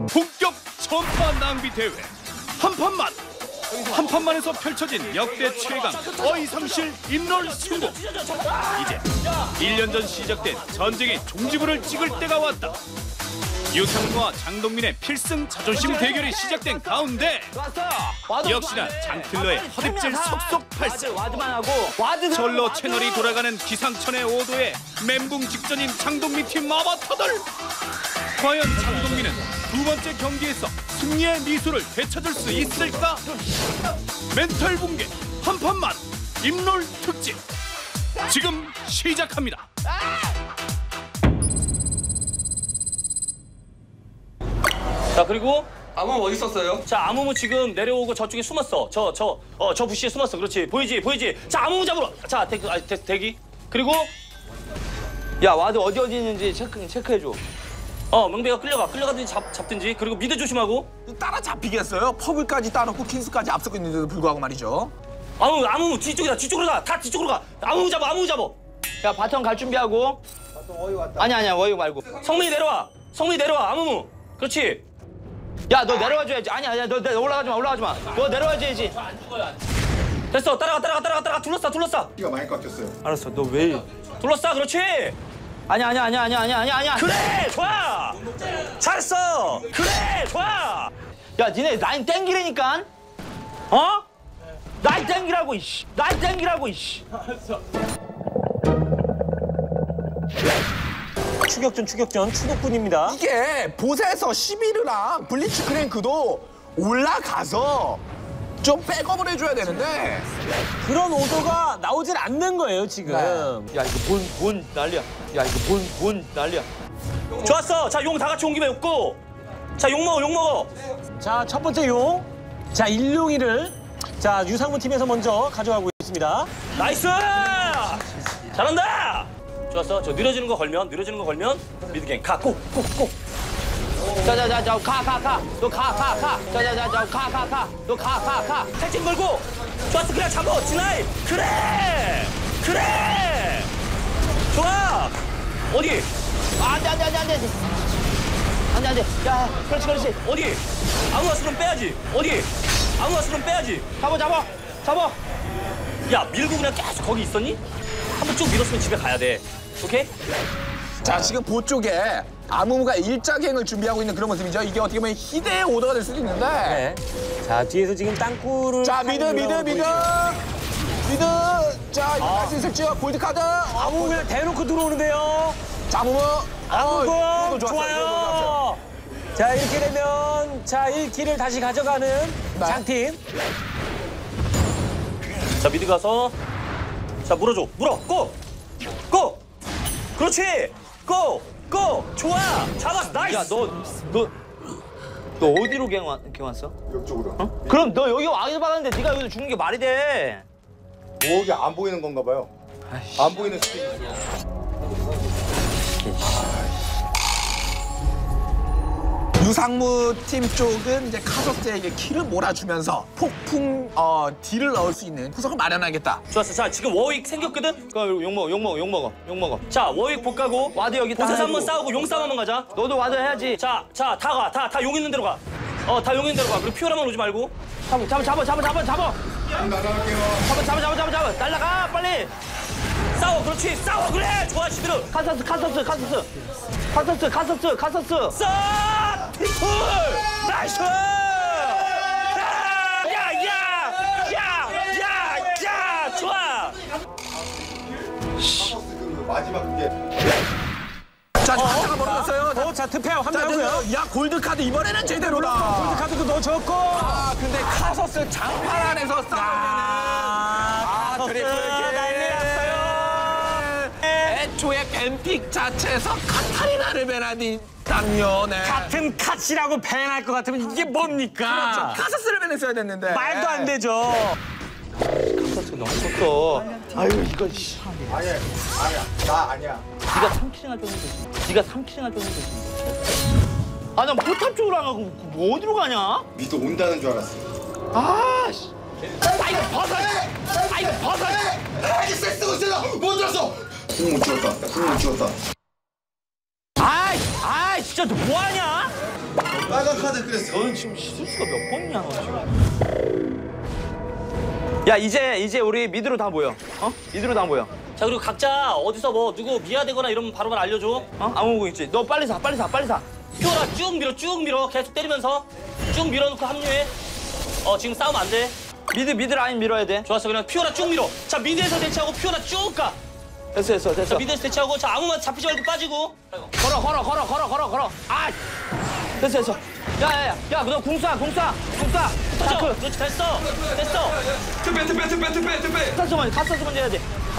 본격 전파 낭비 대회 한판만에서 펼쳐진 역대 최강 어이상실 인롤 승부. 이제 1년 전 시작된 전쟁의 종지부를 찍을 때가 왔다. 유상무와 장동민의 필승 자존심 대결이 시작된 가운데 역시나 장틀러의 허벅질 속속 발사. 절로 채널이 돌아가는 기상천외 5도의 멘붕 직전인 장동민 팀 아바타들. 과연 장동민은 두 번째 경기에서 승리의 미소를 되찾을 수 있을까? 멘탈 붕괴 한판만 인롤 특집 지금 시작합니다. 자, 그리고 아무 어디 있었어요? 자, 아무무 지금 내려오고 저쪽에 숨었어. 저 부시에 숨었어. 그렇지. 보이지? 자, 아무무 잡으러. 자, 대기. 그리고 야, 와드 어디 있는지 체크해줘. 명배가 끌려가든지 잡든지. 그리고 미드 조심하고. 따라잡히겠어요? 퍼블까지 따놓고 킹스까지 앞서고 있는데도 불구하고 말이죠. 아무무 뒤쪽으로 가. 다 뒤쪽으로 가. 아무무 잡아. 야, 바텀 갈 준비하고. 아니야, 워유 말고. 성민이 내려와. 아무무. 그렇지. 야, 너 내려와줘야지. 아니야, 너 올라가지 마. 너 내려와줘야지. 됐어. 따라가. 둘러싸. 피가 많이 깎였어요. 알았어, 너 왜? 둘러싸. 그렇지. 아니야. 그래, 좋아. 잘했어. 그래, 좋아. 야, 니네 라인 땡기라니까. 라인 땡기라고, 이씨. 알았어. 추격군입니다. 이게 보세에서 11이랑 블리츠 크랭크도 올라가서 좀 백업을 해줘야 되는데 그런 오더가 나오질 않는 거예요, 지금. 야, 이거 본 난리야. 좋았어. 자, 용 다 같이 온 김에 웃고. 자, 용 먹어. 자, 첫 번째 용. 자, 일용이를 자, 유상무 팀에서 먼저 가져가고 있습니다. 나이스! 잘한다! 좋았어. 저 느려지는 거 걸면 미드갱 가. 꼭. 자, 가. 너 가. 너 가. 탈진 걸고. 좋았어. 그냥 잡아. 진아이. 그래. 좋아. 어디? 안 돼. 야, 그렇지. 어디? 아무 왔으면 빼야지. 잡아. 야, 밀고 그냥 계속 거기 있었니? 한번 쭉 밀었으면 집에 가야 돼. 오케이? 자, 지금 보 쪽에 아무무가 일자갱을 준비하고 있는 그런 모습이죠. 이게 어떻게 보면 희대의 오더가 될 수도 있는데 네. 자, 뒤에서 지금 땅굴을 자, 미드. 자, 이거 할 수 있을지요? 골드카드. 아무 그냥 대놓고 들어오는데요. 자, 아무고 좋았어요. 좋아요. 자, 이렇게 되면 자, 1킬을 다시 가져가는 장팀. 자, 미드 가서 자, 물어. 고! 그렇지! 고! 좋아! 잡았어! 나이스! 야, 너 어디로 갱 왔어? 옆쪽으로. 그럼 너 여기 와기도 박았는데 네가 여기서 죽는 게 말이 돼. 여기 안 보이는 건가 봐요. 안 보이는 스틱. 유상무 팀 쪽은 이제 카서스에게 킬을 몰아주면서 폭풍 딜을 넣을 수 있는 구석을 마련하겠다. 좋았어. 자, 지금 워윅 생겼거든? 욕 먹어. 자, 워윅 복 가고 와드 여기 딱 보세서 한번 해주고. 싸우고 용 싸움 한번 가자. 너도 와드 해야지. 자, 다 용 있는 대로 가. 다 용 있는 대로 가. 그리고 피오라만 오지 말고. 잡아. 나갈게요. 잡아. 날라가, 빨리. 싸워, 그렇지. 싸워, 그래. 좋아, 시드르. 카서스. 싸! 피풀! 나이스! 야! 좋아! 마지막 그게. 자, 한타가 벌어졌어요. 자, 투표 합류하고요. 야, 골드카드 이번에는 제대로다. 골드카드도 넣어줬고. 근데 카서스 장판 안에서 싸우면은 트리플 난리 났어요. 애초에 뱀픽 자체에서 카타리나를 배나니 당연해. 같은 컷이라고 밴할 것 같으면 이게 뭡니까? 카서스를 배냈어야 됐는데. 말도 안 되죠. 카서스 너무 컸어. 아유, 이거 아니야. 나 아니야. 네가 3킬이나 줬는데. 아, 난 포탑 쪽으로 안 가고 뭐 어디로 가냐? 미드 온다는 줄 알았어. 아씨. 이거 벗어. 아이 섹스 있어. 못 들었어. 궁못 찍었다. 아이, 진짜 너 뭐하냐? 빨간 카드 그랬어. 너는 지금 실수가 몇 번이냐 너 지금. 야 이제 우리 미드로 다 모여. 미드로 다 모여. 자 그리고 각자 어디서 뭐 누구 미아되거나 이러면 바로바로 알려줘. 아무거 있지. 너 빨리 사. 피오라 쭉 밀어. 계속 때리면서 쭉 밀어놓고 합류해. 지금 싸우면 안 돼. 미드 라인 밀어야 돼. 좋았어. 그냥 피오라 쭉 밀어. 자 미드에서 대치하고 피오라 쭉 가. 됐어. 자 미드에서 대치하고 자 아무만 잡히지 말고 빠지고. 걸어. 아. 됐어. 야, 너 궁쏴. 붙어줘. 그렇지, 됐어. 투페. 카서스 먼저 해야지.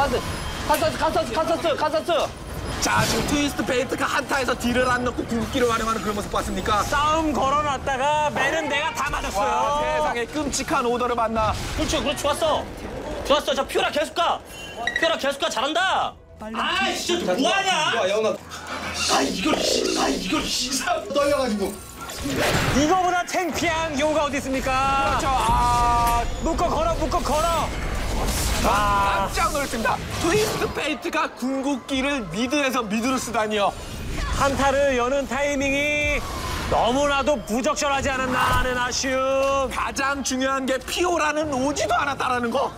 카서스. 자, 지금 트위스트 페이트가 한타에서 딜을 안 넣고 궁극기를 활용하는 그런 모습 봤습니까? 싸움 걸어놨다가 매는 내가 다 와, 맞았어요. 세상에 끔찍한 오더를 만나. 그렇지, 좋았어. 자, 피오라 계속 가. 잘한다. 아, 진짜 뭐하냐? 야, 영아. 이걸 떨려가지고. 이거보다 창피한 경우가 어디 있습니까? 그렇죠. 묶어 걸어. 깜짝 놀랐습니다. 트위스트 페이트가 궁극기를 미드에서 미드로 쓰다니요. 한타를 여는 타이밍이 너무나도 부적절하지 않았나 하는 아쉬움. 가장 중요한 게 피오라는 오지도 않았다라는 거.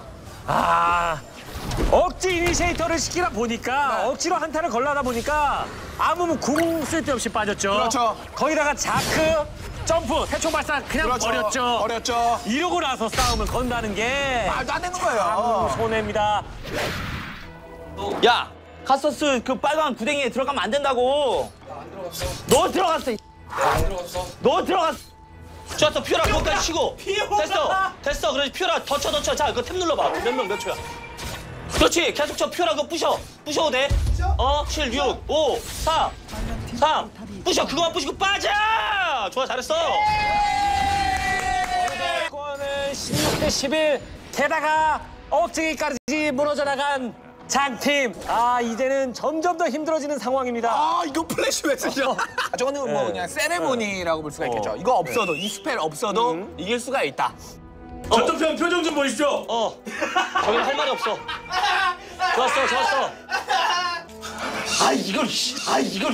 억지 이니시에이터를 시키다 보니까 억지로 한타를 걸려다 보니까 아무 궁 쓸데없이 빠졌죠. 그렇죠. 거기다가 자크, 점프, 태초 발사 그냥 버렸죠. 이러고 나서 싸움을 건다는 게 말도 안 되는 거예요. 손해입니다. 야, 카서스 그 빨간 구덩이에 들어가면 안 된다고. 너 들어갔어. 너 들어갔어. 좋았어, 피오라 거기까지 치고. 됐어. 그래, 피오라 더 쳐. 자, 그거 탭 눌러봐. 몇 초야? 그렇지, 계속 쳐. 피오라 그거 부셔도 돼. 7, 6, 5, 4, 3. 부셔, 그거만 부시고 빠져. 좋아, 잘했어. 스코어는 16대 11. 게다가 억지기까지 무너져 나간 장팀. 이제는 점점 더 힘들어지는 상황입니다. 이거 플래시 웨스죠. 저거는 뭐 그냥 세레모니라고 볼 수가 있겠죠. 이거 없어도, 이 스펠 없어도 이길 수가 있다. 전투편 표정 좀 보십시오. 저기는 할 말이 없어. 좋았어. 이걸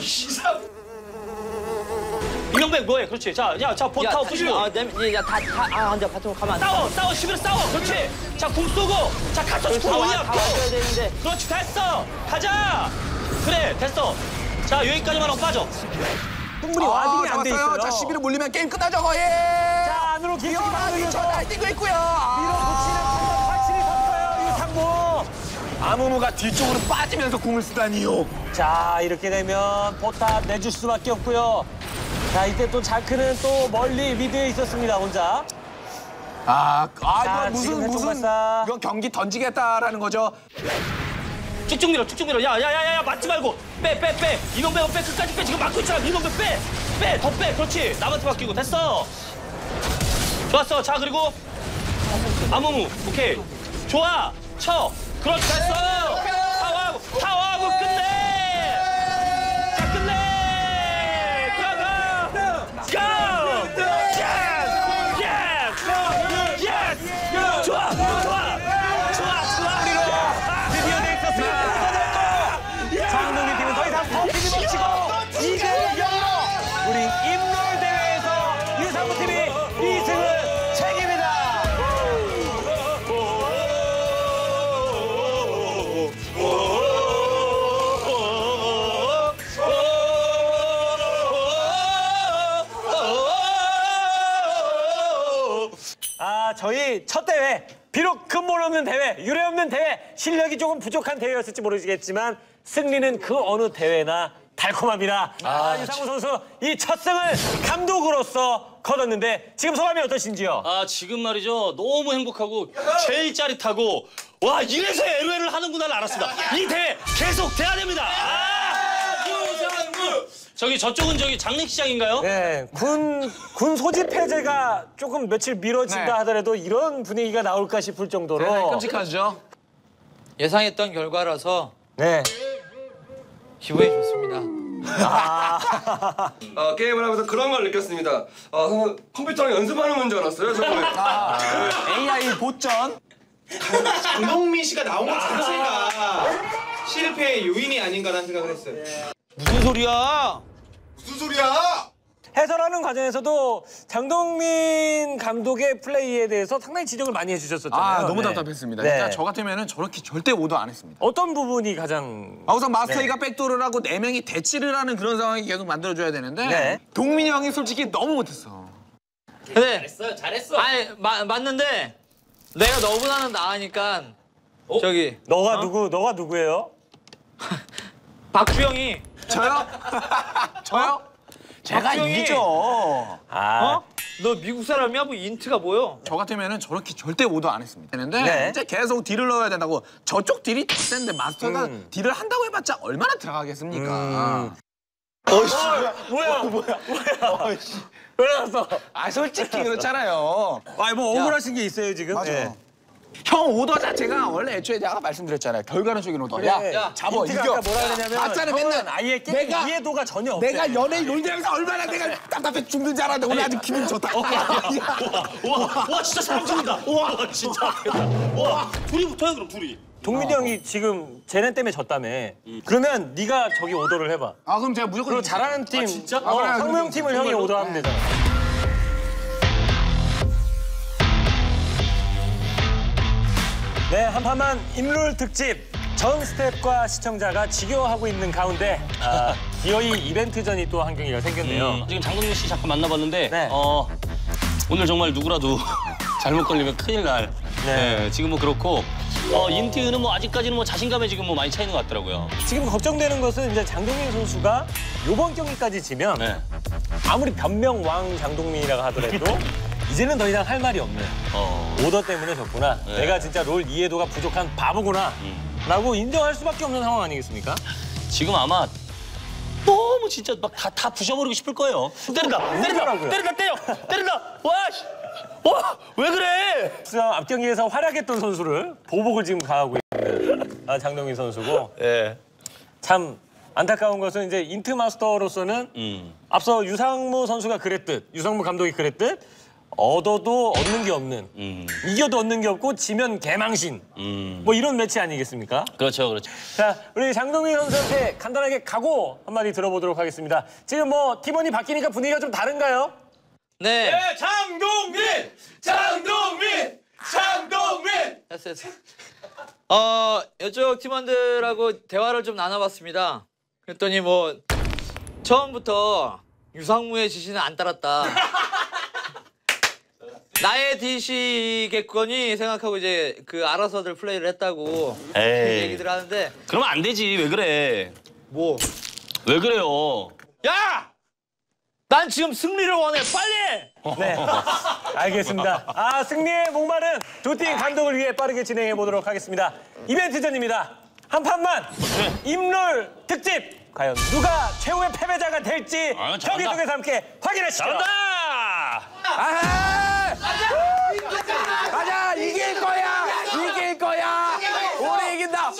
이명백 뭐해? 그렇지. 자, 보타워 부시고. 안 돼, 바텀 가면 안 돼. 싸워, 11 싸워. 그렇지. 자, 궁 쏘고. 자, 카터스 궁 올려. 그렇지, 됐어. 가자. 그래, 됐어. 자, 여기까지만 하고 빠져. 충분히 와딩이 안 돼 있어요. 자, 11을 물리면 게임 끝나죠, 거의. 자, 안으로 피오라 밀어붙이는 날뛰고 있고요. 판단 확실히 섰어요, 유상무. 아무무가 뒤쪽으로 빠지면서 궁을 쓰다니요. 자, 이렇게 되면 포탑 내줄 수밖에 없고요. 자, 이때 또 자크는 또 멀리 미드에 있었습니다, 혼자. 이거 자, 지금 무슨 해통발사. 이건 경기 던지겠다라는 거죠. 쭉쭉 밀어. 야, 맞지 말고. 빼. 이놈배가 빼, 끝까지 빼. 지금 막고 있잖아. 이놈배 빼. 더 빼. 그렇지. 남한테 맡기고. 됐어. 좋았어. 자, 그리고 아무무. 오케이. 좋아. 쳐. 그렇지. 됐어. 타워하고 끝내. 자, 끝내. 고. 좋아. 드디어 넥서스. 장동민 팀은 더 이상 버티지 못치고 2대 0으로 우리 인롤 대회에서 유상무 팀이 2승을 챙깁니다. 저희 첫 대회, 비록 근본 없는 대회, 유례 없는 대회, 실력이 조금 부족한 대회였을지 모르겠지만 승리는 그 어느 대회나 달콤합니다. 유상무 선수 이 첫 승을 감독으로서 거뒀는데 지금 소감이 어떠신지요? 지금 말이죠. 너무 행복하고 제일 짜릿하고 와, 이래서 LOL을 하는구나를 알았습니다. 이 대회 계속 돼야 됩니다. 저쪽은 장례식장인가요? 네, 군 소집 해제가 조금 며칠 미뤄진다 네. 하더라도 이런 분위기가 나올까 싶을 정도로 끔찍하죠. 예상했던 결과라서 네. 기분이 좋습니다. 게임을 하면서 그런 걸 느꼈습니다. 컴퓨터랑 연습하는 줄 알았어요, 저번에. AI 보전. 장동민 씨가 나온 것 자체가 실패의 요인이 아닌가라는 생각을 했어요. 무슨 소리야? 무슨 소리야? 해설하는 과정에서도 장동민 감독의 플레이에 대해서 상당히 지적을 많이 해주셨었잖아요. 너무 네. 답답했습니다. 네. 그러니까 저 같으면 저렇게 절대 오더 안 했습니다. 어떤 부분이 가장 우선 마스터이가 백도를 하고 4명이 대치를 하는 그런 상황이 계속 만들어줘야 되는데 네. 동민이 형이 솔직히 너무 못했어. 근데 잘했어. 아니 맞는데 내가 너보다는 나으니까 저기 너가 누구예요? 박주영이 저요? 저요? 제가 박주영이- 이기죠. 너 미국 사람이야? 뭐 인트가 뭐요? 저 같으면 저렇게 절대 오더 안 했습니다. 되는데 네. 이제 계속 딜을 넣어야 된다고. 저쪽 딜이 더 센데 마스터가 딜을 한다고 해봤자 얼마나 들어가겠습니까? 뭐야? 왜 나왔어? 솔직히 그렇잖아요. 뭐 억울하신 게 있어요 지금? 맞아. 네. 형 오더 자체가 원래 애초에 내가 말씀드렸잖아요. 결과론적인 오더. 그래. 잡아 인트가 이겨. 아까 뭐라 그러냐면 맞잖아 형은 맨날. 아예 게임 내가- 이해도가 전혀 없대. 내가 연예인 놀면서 얼마나 내가 답답해 죽는 줄 알았는데 오늘 아주 기분 좋다. 와 진짜 사람 죽인다. 와 진짜. 와 둘이 붙어요 그럼 둘이. 동민이 형이 지금 쟤네 때문에 졌다며. 그러면 네가 저기 오더를 해봐. 그럼 제가 무조건 그리고 잘하는 팀, 진짜? 그래요. 상무형 팀을 형이 오더하면 되잖아. 네, 한판만 임룰 특집. 전 스텝과 시청자가 지겨워하고 있는 가운데 기어이 이벤트전이 또 한 경기가 생겼네요. 지금 장동민 씨 잠깐 만나봤는데 네. 오늘 정말 누구라도 잘못 걸리면 큰일 날. 네. 지금 뭐 그렇고 인트는 뭐 아직까지는 뭐 자신감에 지금 뭐 많이 차 있는 것 같더라고요. 지금 걱정되는 것은 이제 장동민 선수가 이번 경기까지 지면 네. 아무리 변명왕 장동민이라고 하더라도 이제는 더 이상 할 말이 없네. 오더 때문에 졌구나. 네. 내가 진짜 롤 이해도가 부족한 바보구나. 라고 인정할 수밖에 없는 상황 아니겠습니까? 지금 아마 너무 진짜 막 다 부셔버리고 싶을 거예요. 때린다. 와, 왜 그래? 앞 경기에서 활약했던 선수를 보복을 지금 가하고 있는 장동민 선수고. 예. 참 안타까운 것은 이제 인트 마스터로서는 앞서 유상무 선수가 그랬듯, 유상무 감독이 그랬듯 얻어도 얻는 게 없는, 이겨도 얻는 게 없고 지면 개망신. 뭐 이런 매치 아니겠습니까? 그렇죠. 자, 우리 장동민 선수한테 간단하게 각오 한마디 들어보도록 하겠습니다. 지금 뭐 팀원이 바뀌니까 분위기가 좀 다른가요? 네. 장동민! 됐어. 이쪽 팀원들하고 대화를 좀 나눠봤습니다. 그랬더니 뭐 처음부터 유상무의 지시는 안 따랐다. 나의 DC겠거니 생각하고 이제 그 알아서들 플레이를 했다고 얘기들 하는데. 그러면 안 되지. 왜 그래? 뭐? 왜 그래요? 야! 난 지금 승리를 원해. 빨리! 네, 알겠습니다. 승리의 목마른 두 팀 감독을 위해 빠르게 진행해 보도록 하겠습니다. 이벤트전입니다. 한 판만 임롤 특집. 과연 누가 최후의 패배자가 될지 경기 속에서 함께 확인하시죠. 가자 이길 거야. 우리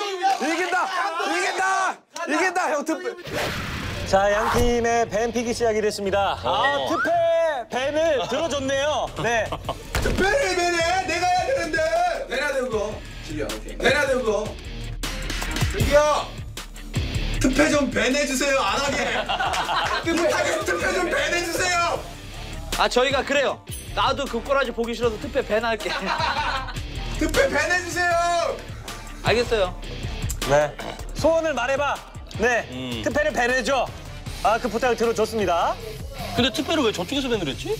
이긴다. 형 특별. 자, 양 팀의 밴픽이 시작이 됐습니다. 특패 밴을 들어줬네요. 네. 특별히 배네 내가 해야 되는데. 내놔 들고. 내놔 들고. 저기요. 특패 좀 배내주세요 안 하게. 못하게 특패 좀 배내주세요. 저희가 그래요. 나도 그 꼬라지 보기 싫어서 특패 밴할게. 특패 배내주세요. 알겠어요. 네. 소원을 말해봐. 네. 특패를 배내줘. 그 부탁을 들어줬습니다. 근데 특별히 왜 저쪽에서 밴을 했지?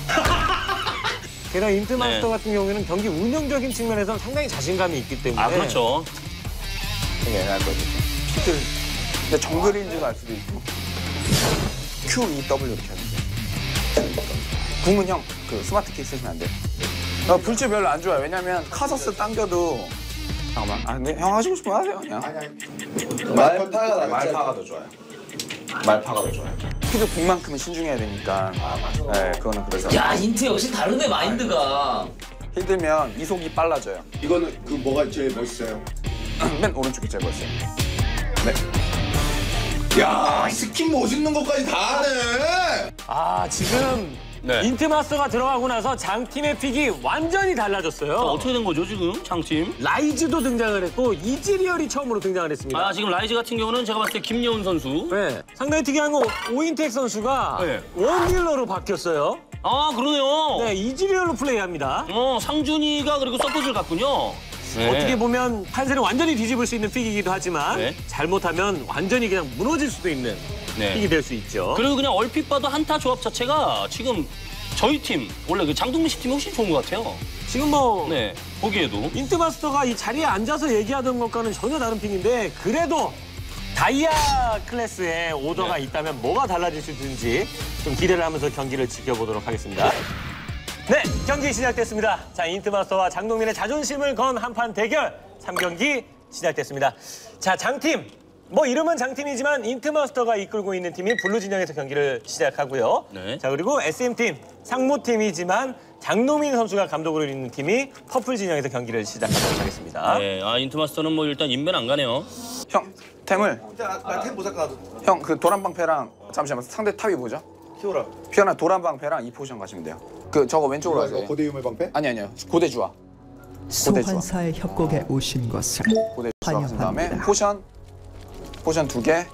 게다가 인트마스터 같은 경우에는 경기 운영적인 측면에서 상당히 자신감이 있기 때문에. 그렇죠. 얘기할 거지. 피들. 근데 정글인 줄 알 수도 있고. Q, E, W 이렇게 하는 거. 궁은 형, 그 스마트 키 쓰시면 안 돼. 불치 별로 안 좋아요. 왜냐면 카서스 당겨도. 잠깐만. 근데 형 하시고 싶으면 하세요, 그냥. 말파가 더 좋아요. 말파가 더 좋아요. 피드 궁만큼은 신중해야 되니까. 네, 그거는 그래서. 야, 인트 역시 다르네, 마인드가. 힘들면 이속이 빨라져요. 이거는 그 뭐가 제일 멋있어요? 맨 오른쪽이 제일 멋있어요. 네. 야 스킨 멋있는 것까지 다 하네. 지금 네. 인트마스터가 들어가고 나서 장팀의 픽이 완전히 달라졌어요. 어떻게 된 거죠, 지금 장팀? 라이즈도 등장을 했고 이즈리얼이 처음으로 등장을 했습니다. 아, 지금 라이즈 같은 경우는 제가 봤을 때 김여운 선수. 네. 상당히 특이한 건 오인택 선수가 네. 원딜러로 바뀌었어요. 아, 그러네요. 네, 이즈리얼로 플레이합니다. 상준이가 그리고 서폿을 갔군요. 네. 어떻게 보면 판세를 완전히 뒤집을 수 있는 픽이기도 하지만 네. 잘못하면 완전히 그냥 무너질 수도 있는 네. 픽이 될 수 있죠. 그리고 그냥 얼핏 봐도 한타 조합 자체가 지금 저희 팀, 원래 그 장동민 씨 팀이 훨씬 좋은 것 같아요. 지금 뭐 네, 보기에도. 인트마스터가 이 자리에 앉아서 얘기하던 것과는 전혀 다른 픽인데 그래도 다이아 클래스의 오더가 있다면 뭐가 달라질 수 있는지 좀 기대를 하면서 경기를 지켜보도록 하겠습니다. 네, 경기 시작됐습니다. 자, 인트마스터와 장동민의 자존심을 건 한판 대결 3경기 시작됐습니다. 자, 장팀. 뭐 이름은 장팀이지만 인트마스터가 이끌고 있는 팀이 블루 진영에서 경기를 시작하고요. 네. 자, 그리고 SM팀 상무팀이지만 장동민 선수가 감독으로 있는 팀이 퍼플 진영에서 경기를 시작하도록 하겠습니다. 네, 인트마스터는 뭐 일단 인면 안 가네요. 형 템을 나템 보자 나도. 형 그 도란방패랑 잠시만 상대 탑이 뭐죠? 키워라. 피어나 도란방패랑 이 포션 가시면 돼요. 그 저거 왼쪽으로 가세요. 고대 유물 방패? 아니요. 고대주화. 소환사의 협곡에 오신 것을 고대주화 같은 다음에 환영합니다. 포션 2개.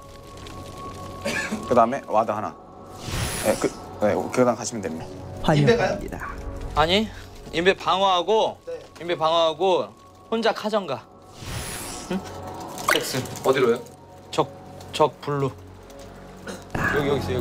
그다음에 와드 하나. 네, 그다음 가시면 됩니다. 환영합니다. 아니, 인베 방어하고, 혼자 카정가. 텍스 어디로요? 적 블루. 여기 있어.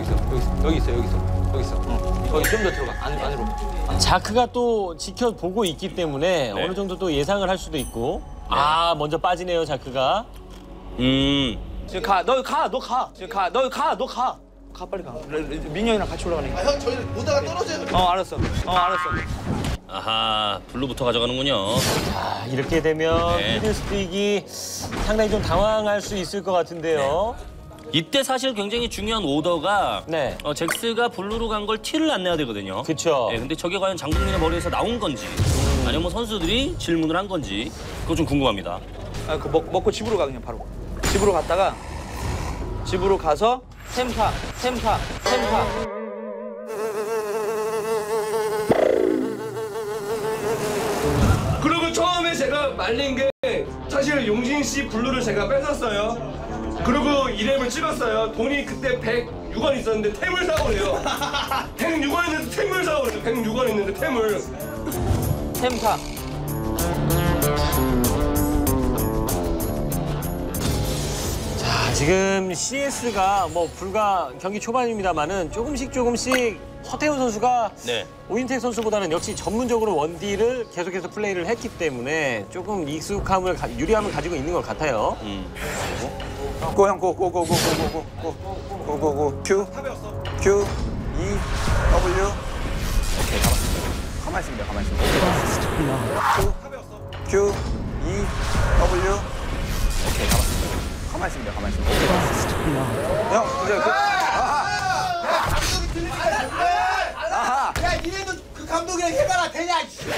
거기 좀 더 들어가. 안으로. 자크가 또 지켜보고 있기 때문에 어느 정도 또 예상을 할 수도 있고. 아, 먼저 빠지네요, 자크가. 지금 가. 너 가. 가, 빨리 가. 민영이랑 같이 올라가네. 형 저희 보다가 떨어져요. 알았어. 아하, 블루부터 가져가는군요. 자, 이렇게 되면 네. 피드스틱이 상당히 좀 당황할 수 있을 것 같은데요. 이때 사실 굉장히 중요한 오더가 네. 잭스가 블루로 간 걸 티를 안 내야 되거든요. 그쵸. 네, 근데 저게 과연 장동민의 머리에서 나온 건지 아니면 뭐 선수들이 질문을 한 건지 그거 좀 궁금합니다. 그 먹고 집으로 가 그냥 바로. 집으로 갔다가 집으로 가서 템사. 그리고 처음에 제가 말린 게 사실 용진 씨 블루를 제가 뺏었어요. 그리고 이름을 찍었어요. 돈이 그때 106원 있었는데 템을 사오래요. 106원 있는데 템을 사오래요. 106원 있는데 템을. 템사. 자, 지금 CS가 뭐 불과 경기 초반입니다만은 조금씩 서태훈 선수가 네. 오인택 선수보다는 역시 전문적으로 원딜을 계속해서 플레이를 했기 때문에 조금 익숙함을 유리함을 가지고 있는 것 같아요. 고 형 고 Q Q E W. 오케이 가만히 있습니다. Q E W. 오케이 가만히 있습니다. 형 이제 감독이 틀리니까 아하. 야 니네도 그 감독이랑 해봐라 되냐?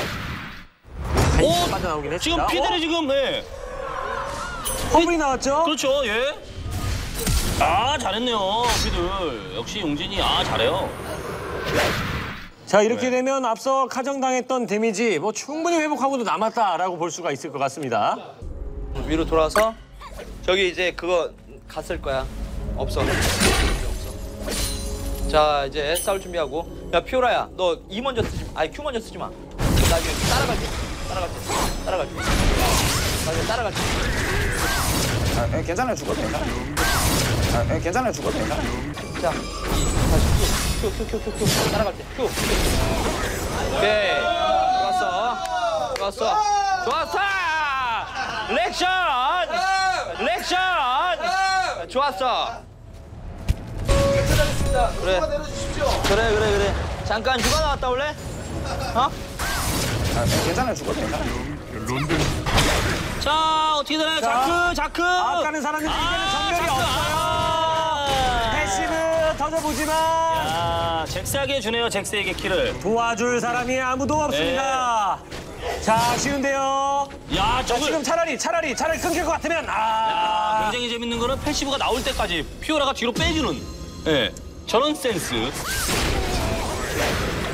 오, 빠져나오긴 했습니다. 지금 피들이 지금 허블이 나왔죠? 그렇죠, 예. 아, 잘했네요, 피들. 역시 용진이 잘해요. 자, 이렇게 되면 앞서 카정당했던 데미지 뭐 충분히 회복하고도 남았다라고 볼 수가 있을 것 같습니다. 위로 돌아서 저기 이제 그거 갔을 거야. 없어. 자, 이제 싸울 준비하고. 야, 피오라야, 너 E 먼저 쓰지 마. 아니, Q 먼저 쓰지 마. 나 이제 따라갈게. 나 이제 따라갈게. 괜찮아요. 죽어도 괜찮아요. 자, 다시 Q. 따라갈게. Q. 오케이. 좋았어. 렉션. 좋았어. 괜찮습니다. 그래. 내려주십시오. 그래. 잠깐 휴가 나왔다 올래? 괜찮아요. 죽어도 괜찮아요. 자, 어떻게 되나요? 자크. 아까는 살았는데 이제는 전멸이 없어요. 패시브 터져보지만 야, 잭스에게 주네요, 잭스에게 키를. 도와줄 사람이 아무도 없습니다. 자, 아쉬운데요. 야, 자, 지금 차라리 끊길 것 같으면 굉장히 재밌는 거는 패시브가 나올 때까지 피오라가 뒤로 빼주는 저런 센스.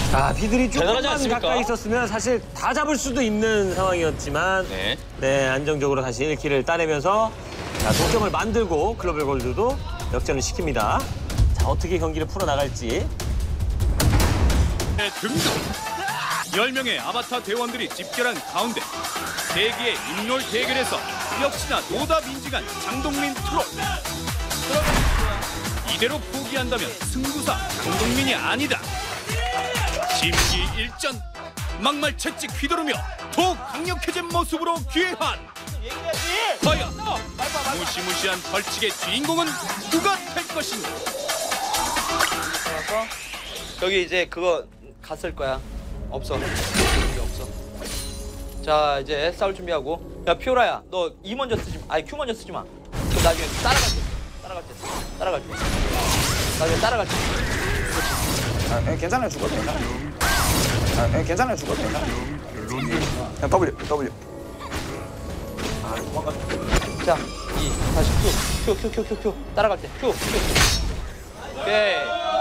아, 비들이 대단하지 조금만 않습니까? 가까이 있었으면 사실 다 잡을 수도 있는 상황이었지만 네, 안정적으로 다시 1킬을 따내면서 자, 동점을 만들고 글로벌 골드도 역전을 시킵니다. 자, 어떻게 경기를 풀어나갈지. 등등 10명의 아바타 대원들이 집결한 가운데 세기의 인롤 대결에서 역시나 노답 인증한 장동민 트롤. 이대로 포기한다면 승부사 장동민이 아니다. 심기일전 막말 채찍 휘두르며 더욱 강력해진 모습으로 귀환. 과연 무시무시한 벌칙의 주인공은 누가 될 것인가? 여기 이제 그거 갔을 거야. 없어. 여기 없어. 자, 이제 싸울 준비하고. 야, 피오라야, 너 E 먼저 쓰지 마. 아니, Q 먼저 쓰지 마. 그럼 나중에 따라갈 때. 나중에 따라갈 때. 아, 괜찮아요, 죽어도 괜찮아요. 아, 괜찮아요, 죽어도 괜찮아요. 그냥 W. 자, 2, 다시 Q. 따라갈 때. Q. 오케이.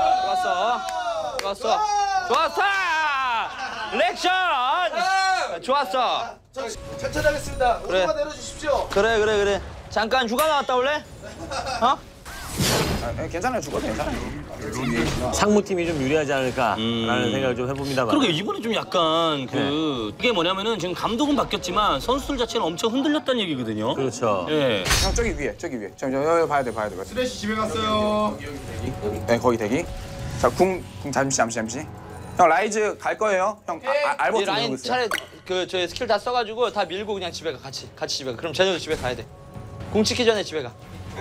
좋았어. 렉션. 좋았어. 천천히 하겠습니다. 그래. 오른만 내려주십시오. 그래. 잠깐 휴가 나왔다 올래? 어? 아, 괜찮아요, 죽어도 괜찮아요. 상무팀이 좀 유리하지 않을까라는 생각을 좀 해봅니다만. 그러게 이번에 좀 약간 그게 뭐냐면은 지금 감독은 바뀌었지만 선수들 자체는 엄청 흔들렸다는 얘기거든요. 그렇죠. 예. 형 저기 위에. 여기 봐야 돼. 쓰레쉬 집에 갔어요. 네, 거기 대기. 자, 궁 잠시. 형 라이즈 갈 거예요. 형 알버튼 이 라인 누르고 있어요. 차례 저희 스킬 다 써가지고 다 밀고 그냥 집에 가. 같이 집에 가. 그럼 쟤네도 집에 가야 돼. 공 찍기 전에 집에 가.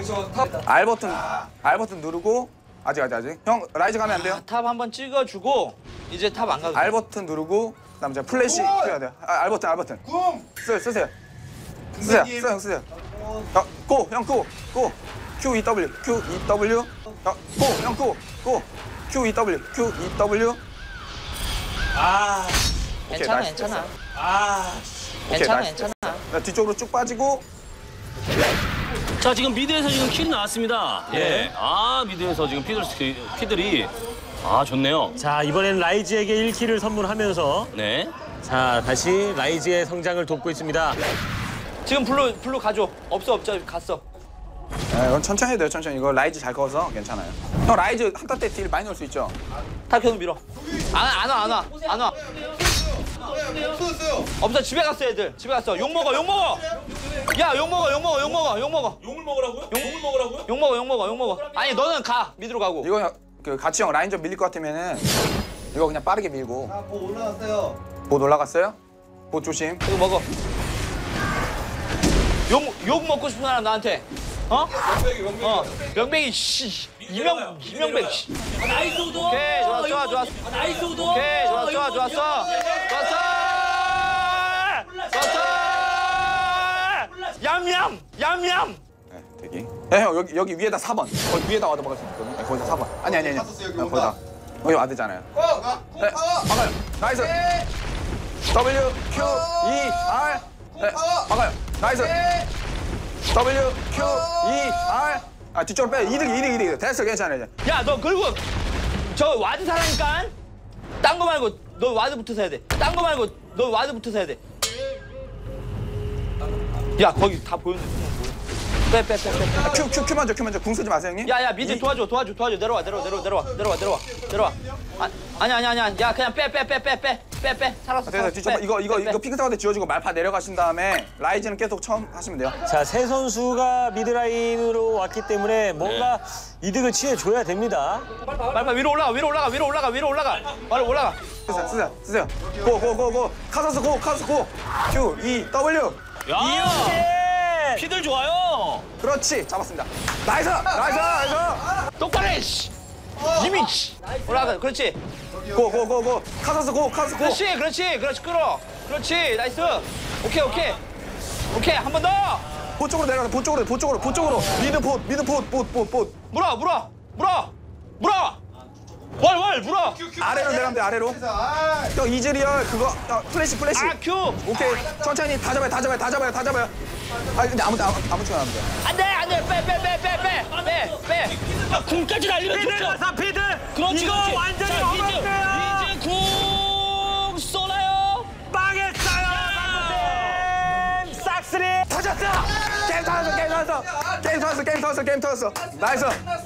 알버튼 누르고 아직. 형 라이즈 가면 안 돼요. 탑 한번 찍어주고 이제 탑 안 가도 돼. 알버튼 누르고 그다음에 제가 플래시 켜야 돼요. 알버튼. 쓰세요. 쓰세요. 고. Q E W. 고. Q E W. 아, 괜찮아. 오케이, 괜찮아. 나 뒤쪽으로 쭉 빠지고. 자, 지금 미드에서 지금 킬이 나왔습니다. 예. 아, 미드에서 지금 피들이 좋네요. 자, 이번에는 라이즈에게 1킬을 선물하면서 네. 자, 다시 라이즈의 성장을 돕고 있습니다. 지금 블루 가져. 없어. 갔어. 네, 이건 천천히 해도 돼요. 천천히. 이거 라이즈 잘 커서 괜찮아요. 형 라이즈 한타 때 딜 많이 넣을 수 있죠? 탑 계속 밀어. 안 와. 없어. 집에 갔어 애들. 집에 갔어. 욕 먹어. 야, 욕 먹어. 용을 먹으라고요? 욕 먹어. 아니, 너는 가. 미드로 가고. 이거 그 같이 형 라인전 밀릴 것 같으면은 이거 그냥 빠르게 밀고. 보 올라갔어요. 봇 올라갔어요? 봇 조심. 이거 먹어. 욕 먹고 싶은 사람 나한테. 어? 명백이 씨. 이명백 씨. 나이스 오도. 오케이, 좋았어. 나이스 오도. 오케이, 좋았어. 얌얌. 네, 대기. 야, 형 여기 위에다 4번. 거기 위에다 와도 먹을 수 있거든. 네, 거기다 4번. 아니. 거기다. 여기 와드잖아요. 네, 막아요. 나이스. W Q E R. 네, 막아요. 나이스. W Q E R. 뒤쪽으로 빼. 이득. 됐어, 괜찮아 이제. 야, 너 그리고 저 와드 사라니까. 딴 거 말고 너 와드 붙어서 해야 돼. 야, 거기 다 보였는데. 빼. Q 먼저. 궁 쓰지 마세요, 형님. 야, 미드 도와줘. 내려와. 아니. 야, 그냥 빼. 살았어. 됐어. 뒤쪽 이거 핑크타워한테 지워주고 말파 내려가신 다음에 라이즈는 계속 처음 하시면 돼요. 자, 세 선수가 미드라인으로 왔기 때문에 뭔가 이득을 취해줘야 됩니다. 말파 위로 올라가. 바로 올라가. 쓰세요. 고. 카서스 고. Q E W. 야, 피들 좋아요. 그렇지, 잡았습니다. 나이스. 똑바로 해. 씨. 이미 씨. 올라가. 그렇지. 고. 카서스 고. 그렇지. 끌어. 그렇지. 나이스. 오케이. 한 번 더. 보 쪽으로 내려가서 보 쪽으로. 미드 봇. 물어. 월 물어. 아래로 내려가면 돼, 아래로. 형 이즈리얼 그거 플래시. Q. 오케이. 천천히 다 잡아요. 아, 근데 아무 시간 안 돼. 안 돼. 빼. 궁까지 날리면 좋죠. 피들. 그렇지. 이거 완전히 자, 어마어마해요. 이제 궁. 게임 터졌어. 나이스.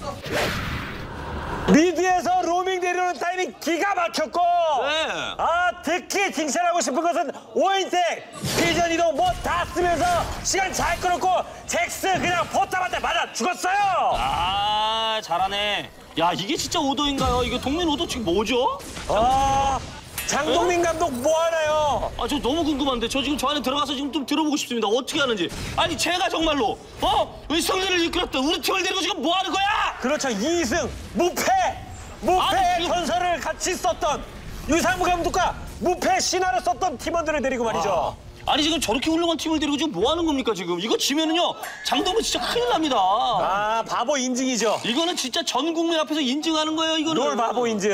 미드에서 로밍 내려오는 타이밍 기가 막혔고 네. 아 특히 칭찬하고 싶은 것은 오인택 비전 이동 뭐 다 쓰면서 시간 잘 끌었고 잭스 그냥 포탑한테 맞아 죽었어요. 아 잘하네. 야 이게 진짜 오도인가요? 이거 동민 오도 지금 뭐죠? 아 장동민 감독 뭐 하나요? 아 저 너무 궁금한데 저 지금 저 안에 들어가서 지금 좀 들어보고 싶습니다. 어떻게 하는지. 아니 제가 정말로 이 승리를 이끌었던 우리 팀을 데리고 지금 뭐 하는 거야? 그렇죠 2승 무패 아니, 전설을 같이 썼던 유상무 감독과 무패 신화를 썼던 팀원들을 데리고 말이죠. 아니 지금 저렇게 훌륭한 팀을 데리고 지금 뭐 하는 겁니까 지금? 이거 지면은요 장동민 진짜 큰일 납니다. 아 바보 인증이죠. 이거는 진짜 전 국민 앞에서 인증하는 거예요 이거는. 롤 바보 인증.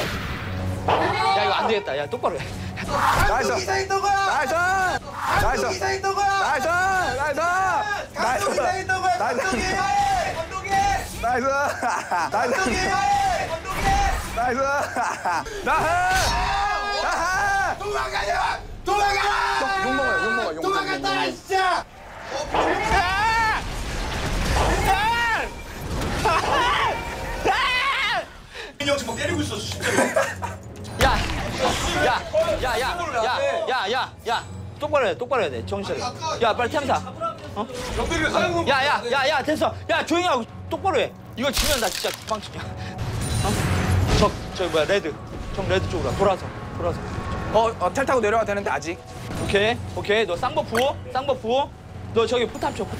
야 이거 안 되겠다. 야 똑바로 해. 나이스. 이상했던 거야. 나이스. 감독이 이상했던 거야. 나이스. 감독이 이상했던 거야. 감독이. 감독이. 나이스. 감독이. 나이스. 도망가요. 도망가라. 욕 먹어요. 도망갔다 진짜. 민영 지금 막 때리고 있어 진짜. 야. 똑바로 해야 돼. 정신 차려. 야 빨리 템사. 형들이 사용. 야 됐어. 야 조용히 하고 똑바로 해. 이거 지면 나 진짜 빵치냐. 저기 뭐야 레드. 정 레드 쪽으로 와. 돌아서. 텔 타고 내려와도 되는데 아직. 오케이. 너 쌍버 부어. 너 저기 포탑 쳐.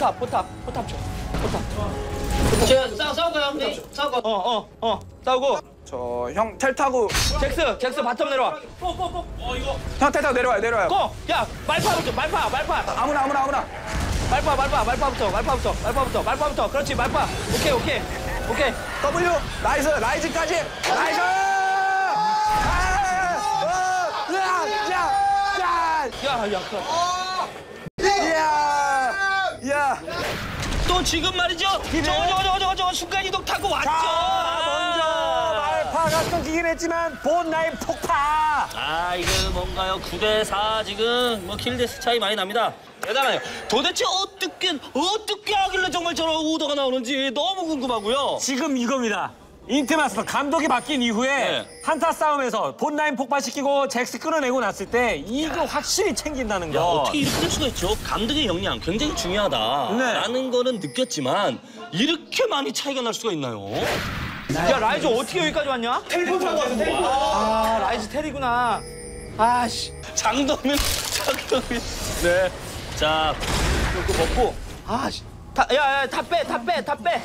제가 싸울까요? 네. 싸울까? 싸우고. 저 형 텔 타고 잭스 바텀 내려와. 형 텔 타고 내려와요. 고! 야 말파부터. 아무나. 말파부터. 그렇지 말파. 오케이. W 나이스 라이즈까지 나이스. 야. 또 지금 말이죠. 저 순간 이동 타고 왔죠. 먼저 말파가 끊기긴 했지만 본 라인 폭파. 아 이거 뭔가요? 9대4 지금 뭐 킬데스 차이 많이 납니다. 대단해요. 도대체 어떻게 하길래 정말 저런 오더가 나오는지 너무 궁금하고요. 지금 이겁니다. 인트마스터 감독이 바뀐 이후에 네. 한타 싸움에서 본 라인 폭파시키고 잭스 끌어내고 났을 때 이거 확실히 챙긴다는 야, 거. 어떻게 이렇게 될 수가 있죠? 감독의 역량 굉장히 중요하다라는 거는 느꼈지만 이렇게 많이 차이가 날 수가 있나요? 야 라이즈 어떻게 여기까지 왔냐? 텔포 타고 왔어. 텔포. 아 라이즈 텔이구나. 아씨. 장동민. 네. 자, 이거 먹고. 아씨. 야 다 빼.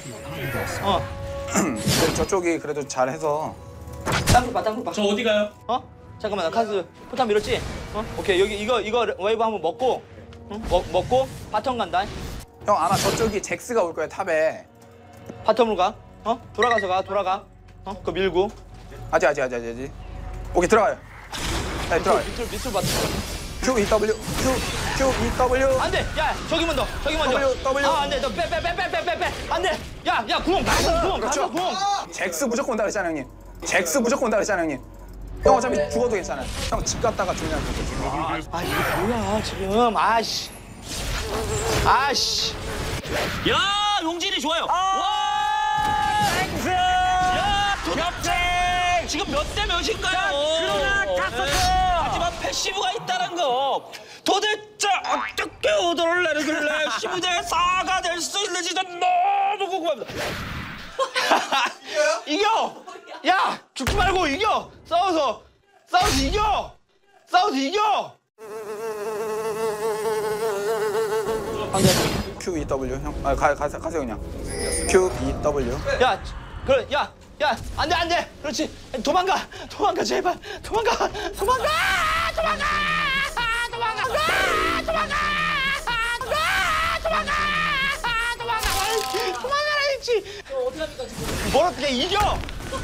저쪽이 그래도 잘해서. 땅굴 봐. 저 어디 가요? 잠깐만 나 카스 포탑 밀었지? 오케이 여기 이거 웨이브 한번 먹고 먹고 바텀 간다. 형 아마 저쪽이 잭스가 올 거야 탑에. 바텀으로 가. 돌아가. 그거 밀고. 아직. 오케이 들어가요. 네 들어가요. 밑으로 바텀. QEW. 안돼. 야 저기 먼저. W. 아 안돼. 너 빼. 안돼. 야 구멍. 그렇죠. 잭스 무조건 온다 그랬잖아 형님. 형 어차피 죽어도 괜찮아요. 형 집 갔다가 중요한 거. 아 이게 뭐야 지금. 아씨. 야, 용진이 좋아요. 잭스. 야, 도대체 지금 몇 대 몇인가요? 그러나 갔었어. 하지만 패시브가 있다는 거. 도대체 어떻게 오더를 내리길래 12대 4가 될 수 있는지 난 너무 궁금합니다. 이겨. 야 죽지 말고 이겨. 싸워서 이겨. QEW 형. 가세요 그냥. QEW. 야 안돼. 그렇지. 도망가 제발. 도망가. 도망가라 했지. 어디 갑니까 지금? 뭘 어떻게 이겨?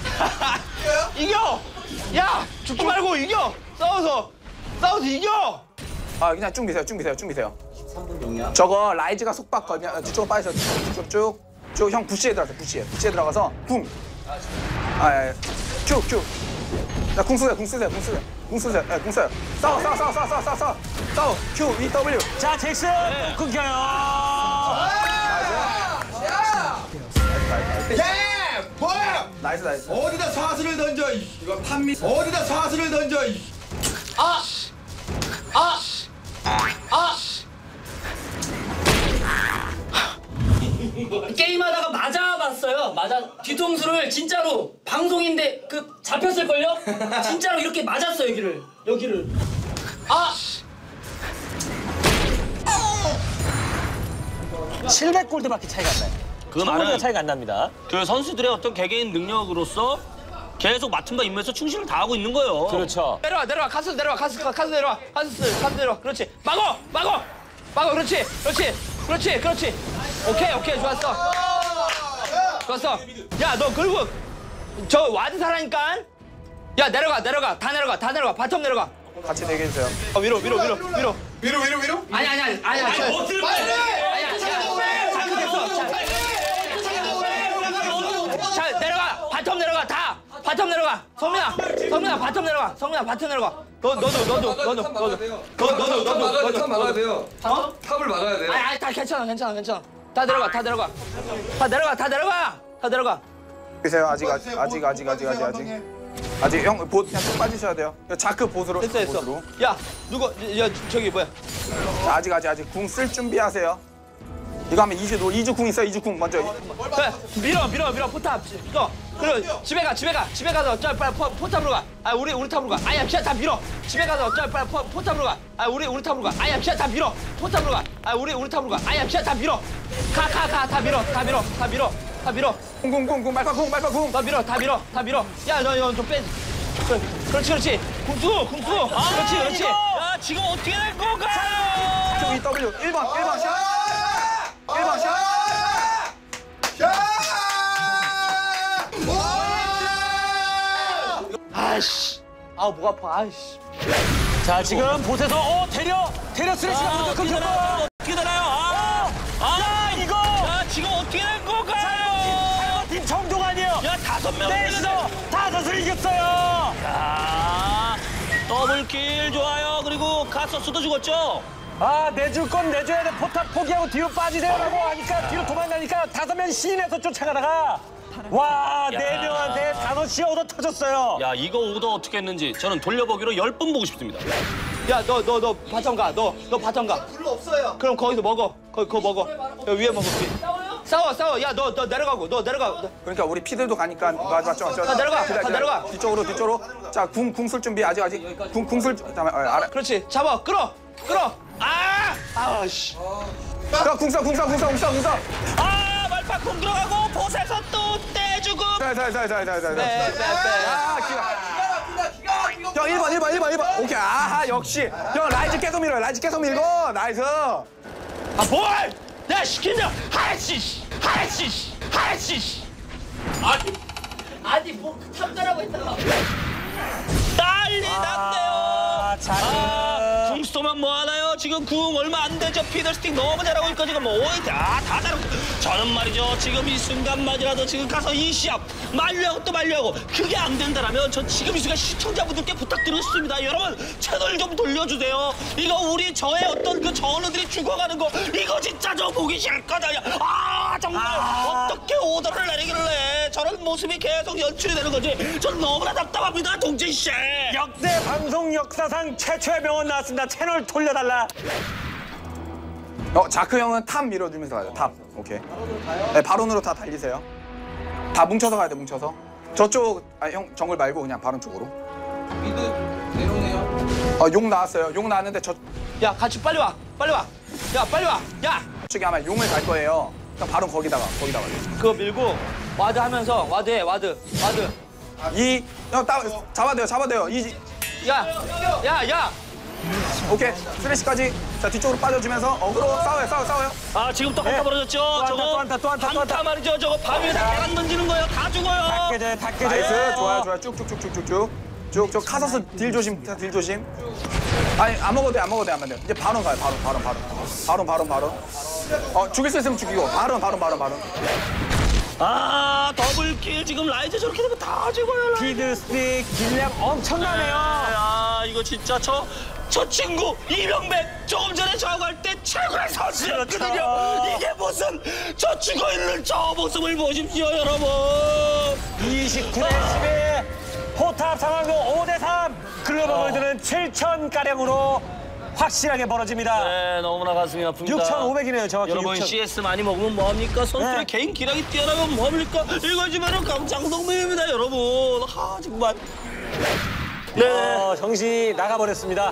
이겨. 야 죽지 말고 이겨. 싸워서 이겨. 아 그냥 쭉 미세요. 3분 용이야. 저거 라이즈가 속박 걸면 뒤쪽으로 빠져서 쭉 형 부시에 들어가서 쿵. 쭉. 나 궁 쓰세요. 궁 써요. 싸워. QEW. 자 잭스 끊겨요. 야! 뭐야! 나이스 나이스. 어디다 사슬을 던져? 이거 판미. 어디다 사슬을 던져? 게임하다가 맞아봤어요. 뒤통수를 진짜로 방송인데 잡혔을걸요? 진짜로 이렇게 맞았어 여기를. 700골드밖에 차이가 안 나요. 그 말은 차이가 안 납니다. 그 선수들의 어떤 개개인 능력으로서 계속 맡은 바 임무에서 충실을 다하고 있는 거예요. 그렇죠. 내려와 카스 내려와 카스 내려와. 그렇지. 막어. 그렇지. 오케이 좋았어. 야 너 그리고 저 와드 사라니까. 야 내려가 다 내려가 바텀 내려가. 같이 대기해주세요. 위로. 위로? 아니야. 자 내려가 바텀 내려가 다 바텀 내려가. 성민아 바텀 내려가. 너도 탑 막아야 돼요. 탑을 막아야 돼요. 아니 다 괜찮아. 다 내려가. 계세요. 아직 형 그냥 쭉 빠지셔야 돼요. 자크 보스로. 됐어. 보스로. 야 저기 뭐야? 자, 아직 궁 쓸 준비하세요. 이거 하면 2주 궁 있어. 2주 궁 먼저. 그래, 밀어 포탑. 그리고 집에 가서 저 빨리 포탑으로 가. 우리 탑으로 가. 아야 피야 다 밀어. 집에 가서 저 빨리 포탑으로 가. 우리 탑으로 가. 아야 피야 다 밀어. 포탑으로 가. 우리 탑으로 가. 아야 피야 다 밀어. 가 다 밀어. 궁 말파궁. 다 밀어. 야 너 좀 빼. 그렇지. 궁수. 그렇지. 야 지금 어떻게 될 건가요? W 1번 샷. 1번 샷. 아이씨. 목 아파. 아이씨. 자 지금 보세서 테려 쓰레쉬가 먼저 끊겼고. 어떻게 되나요? 이거. 야 지금 어떻게 될 건가요? 팀 정동환이에요. 야 5명. 넷이서 5을 이겼어요. 야 더블킬 좋아요. 그리고 카서스도 죽었죠. 내줄 건 내줘야 돼. 포탑 포기하고 뒤로 빠지세요라고 하니까 뒤로 도망가니까 5명 시인해서 쫓아가다가 와 4명한테 5시 얻어 터졌어요. 야 이거 오더 어떻게 했는지 저는 돌려보기로 10번 보고 싶습니다. 야 너 바텀 가. 너 바텀 가. 불로 없어요. 그럼 거기서 먹어. 그거 먹어. 여기 위에 먹어. 싸워. 야 너 내려가고. 그러니까 우리 피들도 가니까 맞죠. 다 내려가. 뒤쪽으로. 자, 궁 쓸 준비 아직. 궁 쓸. 잠깐만. 알아. 그렇지. 잡아. 끌어. 아씨. 자, 궁 써. 말파쿵 들어가고 보세서 또 떼주고. 자. 빼. 형 1번. 오케이. 아하 역시. 형 라이즈 계속 밀어. 밀고. 나이스. 뭘? 내가 시킨다. 하야씨. 아니 뭐 탐가라고 했다가. 난리 났네요. 궁 스토만 뭐 하나요? 지금 궁 얼마 안 되죠. 피들스틱 너무 잘하고 있고 지금 뭐 오이 다 잘하고. 저는 말이죠. 지금 이 순간만이라도 지금 가서 이 시합 만류하고 그게 안 된다라면 저 지금 이 순간 시청자분들께 부탁드리고 싶습니다. 여러분 채널 좀 돌려주세요. 이거 저의 어떤 그 전우들이 죽어가는 거 이거 진짜 저 보기 싫거든요. 정말 어떻게 오더를 내리길래 저런 모습이 계속 연출이 되는 건지 저는 너무나 답답합니다. 동진 씨. 역대 방송 역사상 최초의 명언 나왔습니다. 채널 돌려달라. 자크 형은 탑 밀어주면서 가요. 탑. 오케이. 네, 바론으로 다 달리세요. 다 뭉쳐서 가야 돼. 저쪽 형 정글 말고 그냥 바론 쪽으로. 미드 내려오네요. 용 나왔어요. 용 나왔는데 야 같이 빨리 와. 야 빨리 와. 야. 저쪽에 아마 용을 갈 거예요. 그럼 바론 거기다가. 그거 밀고 와드 하면서 와드. 형 잡아야 돼요. 야. 오케이. 스레시까지. 자 뒤쪽으로 빠져주면서 어그로 싸워요. 지금 또 한타 벌어졌죠. 또 한타 말이죠. 저거 밤 위에다 계란 던지는 거예요. 다 죽어요. 다 깨져요. 나이스. 좋아요. 쭉쭉. 카서스 딜 조심. 아니 안 먹어도 돼. 이제 바론 가요. 바론. 죽일 수 있으면 죽이고. 바론. 더블킬 지금 라이즈 저렇게 되면 다 죽어요. 피드스틱 딜량 엄청나네요. 이거 진짜 저 친구 이명백 조금 전에 저하고 할 때 최고의 선수였거든요. 이게 무슨 저 죽어있는 저 모습을 보십시오, 여러분. 29대 10의 포탑 상황도 5대3 글로벌 골드는 7,000가량으로 확실하게 벌어집니다. 네, 너무나 가슴이 아픕니다. 6,500이네요, 정확히. 여러분 6,000. CS 많이 먹으면 뭐합니까? 선수의 네. 개인 기량이 뛰어나면 뭐합니까? 이거지 바로 장동민입니다, 여러분. 정말. 네. 정신이 나가버렸습니다.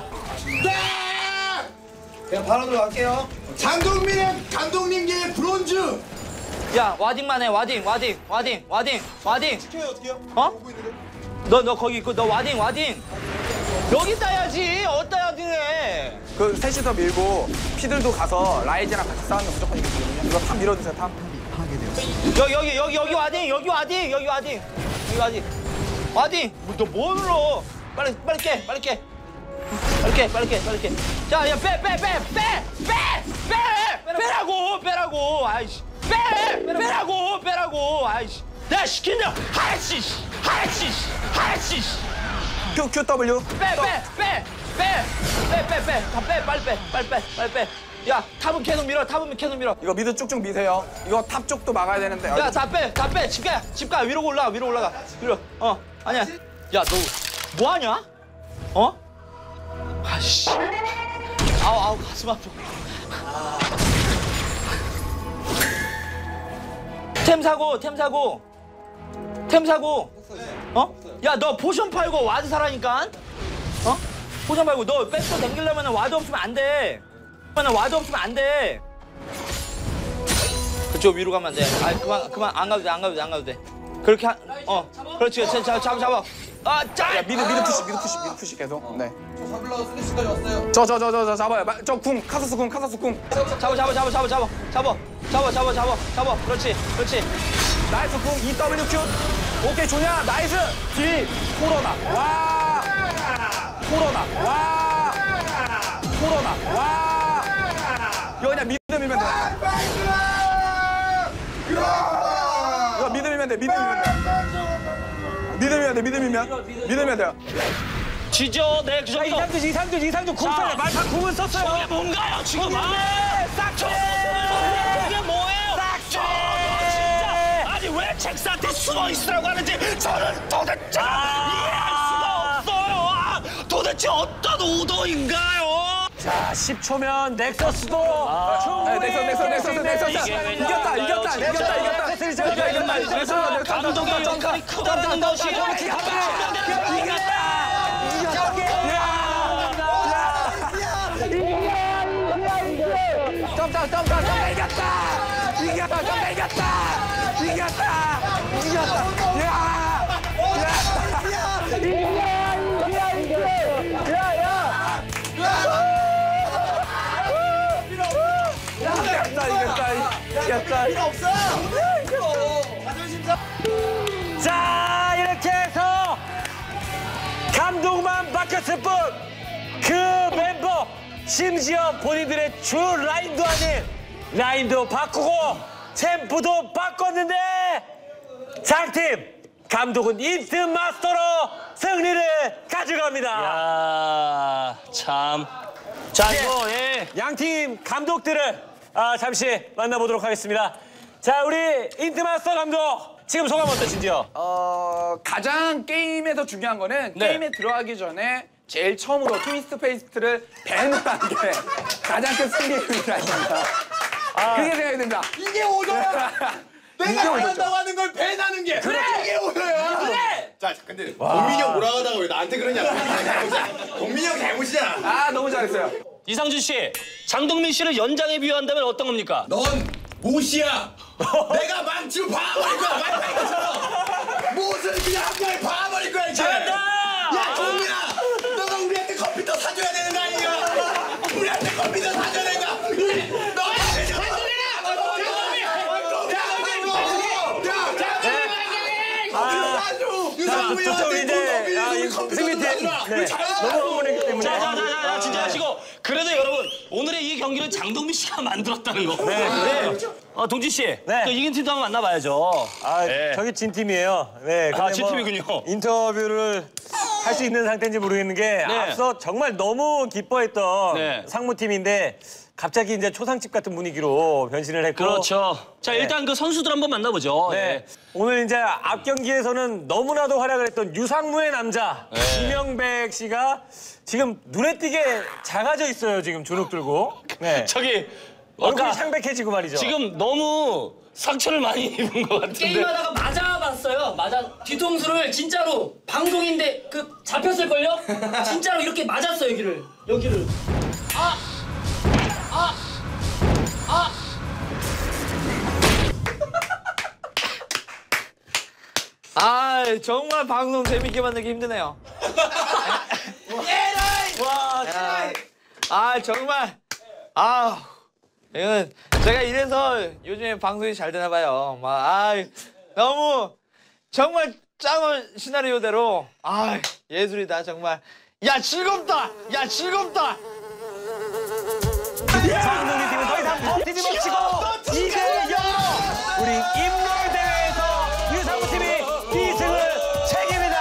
그냥 발언으로 갈게요. 장동민의 감독님계 브론즈. 야 와딩만 해 와딩. 시켜요 어떻게요? 어? 너 거기 너 와딩. 여기 따야지. 어디다 야딩해. 그 셋이서 밀고 피들도 가서 라이즈랑 같이 싸우면 무조건 이기거든요. 이거 탑 밀어주세요, 탑. 여기 와딩. 너 뭐 눌러? 빨리 깨. 자, 야 빼라고. 아이씨. 빼라고. 아이씨. 내가 시킨다. 하야씨. QW. 빼. 빨리 빼. 야, 탑은 계속 밀어. 이거 미드 쭉쭉 미세요. 이거 탑 쪽도 막아야 되는데. 야, 다 빼. 집 가. 위로 올라가. 위로. 아니야. 야, 너 뭐 하냐? 아씨. 아우 가슴 아파. 템 사고. 야, 너 포션 팔고 와드 사라니까. 포션 팔고 너 백도 당기려면 와드 없으면 안 돼. 그쪽 위로 가면 안 돼. 그만 안 가도 돼. 그렇게 그렇지. 잡아. 야, 미드 푸시 계속. 네. 저 잡으려고 슬래시까지 왔어요. 저 잡아요. 저 궁, 카서스 궁. 잡아. 그렇지. 나이스 궁, EWQ. 오케이, 좋냐? 나이스. 뒤, 코로나. 와. 이거 그냥 미드 밀면 돼. 이거 미드 밀면 돼. 지죠, 네, 그 정도. 이상준 궁 말파 궁은 썼어요. 저게 뭔가요, 지금? 싹죠. 이게 뭐예요? 싹죠. 진짜. 아니 왜 잭스한테 숨어 있으라고 하는지 저는 도대체 이해할 수가 없어요. 도대체 어떤 오더인가요? 자, 10초면 넥서스도 넥서스. 이겼다. 감독의 역할이 크다는 것이 자, 이렇게 해서 감독만 바뀌었을 뿐 그 멤버 심지어 본인들의 주 라인도 아닌 라인도 바꾸고 챔프도 바꿨는데 장팀 감독은 인트 마스터로 승리를 가져갑니다. 야, 참. 자, 이거 양팀 감독들을 잠시 만나보도록 하겠습니다. 자, 우리 인트 마스터 감독 지금 소감 어떠신지요? 가장 게임에서 중요한 거는 게임에 들어가기 전에 제일 처음으로 트위스트 페이스트를 배는다는 게 가장 큰 승리입니다. 그게 생각이 듭니다. 이게 오더야. 내가 잘한다고 하는 걸 배나는 게. 그래. 이게 오더야. 그래. 자, 근데 동민이 형 몰아가다가 왜 나한테 그러냐? 동민이 형 잘못이잖아. 너무 잘했어요. 이상준 씨, 장동민 씨를 연장에 비유한다면 어떤 겁니까? 넌 못이야. 내가 망치로 봐버릴 거야. 말파이처럼. 못을 그냥 한 방에 봐버릴 거야. 이제. 잘한다. 야, 동민아. 너가 우리한테 컴퓨터 사줘야 되는 거 아니야? 우리한테 컴퓨터 사줘야 되는 거. 너가 너무 어머니기 때문에. 자, 진짜 하시고. 그래도 여러분, 오늘의 이 경기는 장동민 씨가 만들었다는 거. 네. 동진 씨, 또 이긴 팀도 한번 만나봐야죠. 저기 진 팀이에요. 네. 진 팀이군요. 인터뷰를 할 수 있는 상태인지 모르겠는 게 앞서 정말 너무 기뻐했던 상무팀인데 갑자기 이제 초상집 같은 분위기로 변신을 했고. 그렇죠. 자, 일단 그 선수들 한번 만나보죠. 네. 오늘 이제 앞 경기에서는 너무나도 활약을 했던 유상무의 남자 이명백 씨가 지금 눈에 띄게 작아져 있어요. 지금 주눅 들고. 네. 저기 얼굴이 창백해지고 말이죠. 지금 너무 상처를 많이 입은 것 같은데. 게임하다가 맞아봤어요. 뒤통수를 진짜로 방송인데 그 잡혔을걸요? 진짜로 이렇게 맞았어요, 여기를. 아, 정말 방송 재밌게 만들기 힘드네요. 정말. 이건 제가 이래서 요즘에 방송이 잘 되나 봐요. 너무 정말 짱은 시나리오대로 예술이다 정말. 야, 즐겁다. 장동민 팀은 더 이상 버티지 못치고 2대0으로 우리 임롤 대회에서 유상무 팀이 2승을 책임입니다.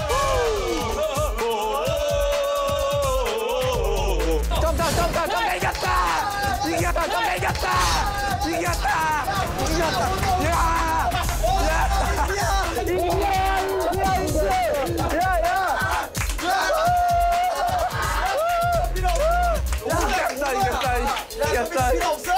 필요 없어.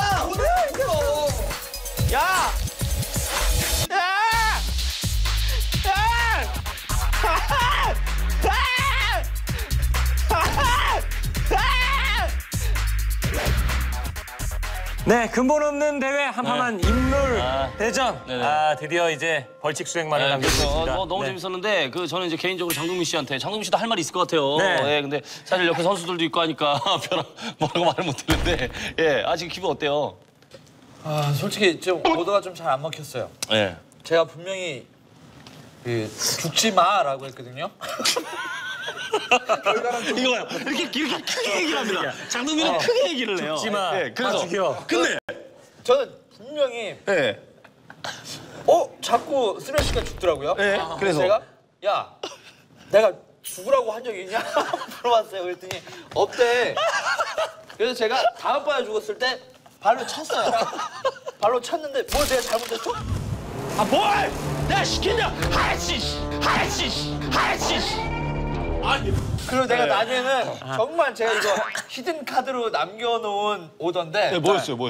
네, 근본 없는 대회 한판한 임롤 대전. 드디어 이제 벌칙 수행만을 남기고 있습니다. 너무 재밌었는데 저는 이제 개인적으로 장동민 씨한테 장동민 씨도 할 말이 있을 것 같아요. 네. 근데 사실 옆에 선수들도 있고 하니까 뭐라고 말을 못했는데 지금 기분 어때요? 솔직히 좀 오더가 좀 잘 안 먹혔어요. 제가 분명히 죽지 마라고 했거든요. 이거요. 이렇게 크게 얘기를 합니다. 장동민은 크게 얘기를 해요. 죽지 마. 그래서 죽여. 근데 저는 분명히 자꾸 스매시가 죽더라고요. 그래서 제가 내가 죽으라고 한 적이 있냐? 물어봤어요. 그랬더니 없대. 그래서 제가 다음번에 죽었을 때 발로 찼어요. 발로 찼는데 뭘 내가 잘못했어? 뭘! 내가 시키냐! 하야씨! 그리고 내가 나중에는 정말 제가 이거 히든 카드로 남겨놓은 오던데. 뭐였어요?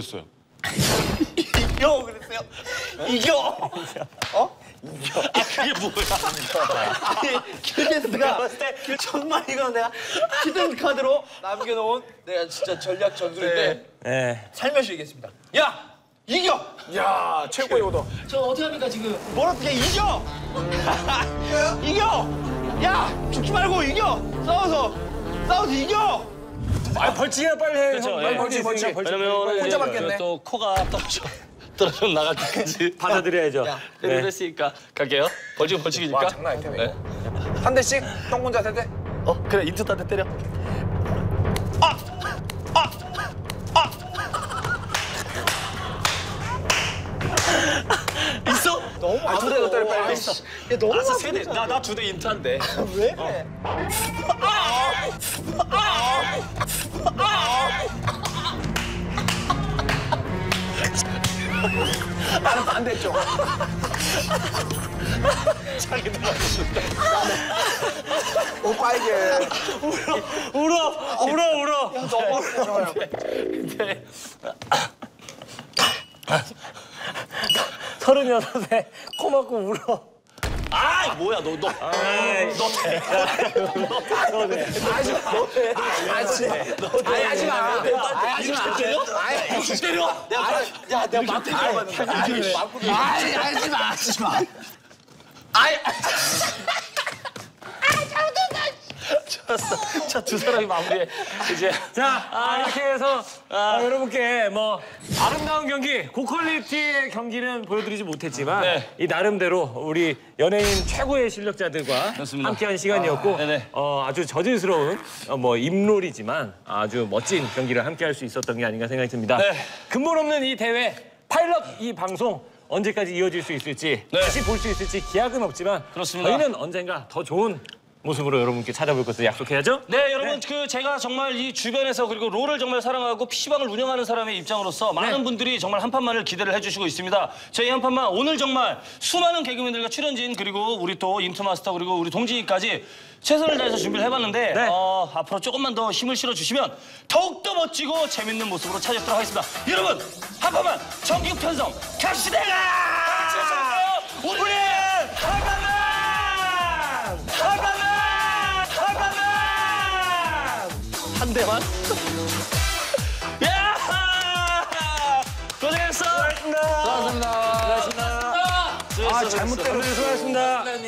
이겨 그랬어요. 이겨. 이겨. 그게 뭐야? 킬게스가 정말 이거 내가 히든 카드로 남겨놓은 내가 진짜 전략 전술인데 살며시 얘기했습니다. 야! 이겨! 야, 최고의 오더. 저 어떻게 합니까, 지금? 뭘 어떻게 이겨! 이겨! 야! 죽지 말고 이겨! 싸워서 이겨! 벌칙이나 빨리 해. 그렇죠. 벌칙. 왜냐면 혼자 받겠네. 또 코가 떨어져 나갈 때까지 받아들여야죠. 됐으니까 갈게요. 벌칙이니까. 와, 장난 아니네. 한 대씩 똥군자 세 대. 그래 인투한테 때려. 있어? 너무 두 대도 때려 빨리. 야, 너무 알았어, 세 대. 나 두 대 인투한대. 왜 그래? 나는 반대쪽. 오빠 이게 울어. 근데 36에 코 막고 울어. 뭐야 너. 하지 마. 때려. 내가 맞고 들어갔는데. 하지 마. 좋았어. 자, 두 사람이 마무리해. 이제. 자, 이렇게 해서 여러분께 뭐 아름다운 경기, 고퀄리티의 경기는 보여드리지 못했지만 이 나름대로 우리 연예인 최고의 실력자들과 그렇습니다. 함께한 시간이었고 아주 저질스러운 임롤이지만 아주 멋진 경기를 함께할 수 있었던 게 아닌가 생각이 듭니다. 근본 없는 이 대회, 파일럿 이 방송 언제까지 이어질 수 있을지 다시 볼 수 있을지 기약은 없지만 그렇습니다. 저희는 언젠가 더 좋은 모습으로 여러분께 찾아볼 것을 약속해야죠. 네, 여러분 제가 정말 이 주변에서 그리고 롤을 정말 사랑하고 PC방을 운영하는 사람의 입장으로서 많은 분들이 정말 한판만을 기대를 해주시고 있습니다. 저희 한판만 오늘 정말 수많은 개그맨들과 출연진 그리고 우리 또 인투마스터 그리고 우리 동진이까지 최선을 다해서 준비를 해봤는데 앞으로 조금만 더 힘을 실어주시면 더욱더 멋지고 재밌는 모습으로 찾아뵙도록 하겠습니다. 여러분 한판만 정규 편성 갑시다! 우리는 한판만! 한 대만? 야! 고생했어! 수고하셨습니다. 수고하셨습니다. 잘못 때렸어요. 수고하셨습니다.